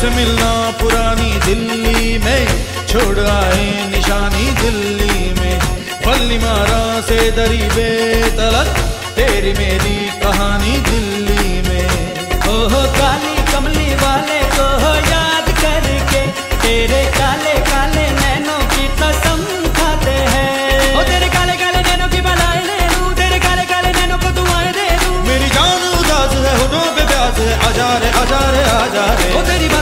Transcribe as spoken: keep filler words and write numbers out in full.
से मिलना पुरानी दिल्ली में, छोड़ आए निशानी दिल्ली में। बल्ली मारा से दरी बेतलक, तेरी मेरी कहानी दिल्ली में। ओहो काली कमली वाले को याद करके, तेरे काले काले नैनों की कसम खाते हैं। ओ तेरे काले काले नैनों की बलाएं ले लूं, तेरे काले काले नैनों को दुआएं दे दूं। मेरी जान उदास है, होठों पे प्यास है, आजा रे आजा रे आजा रे। ओ तेरी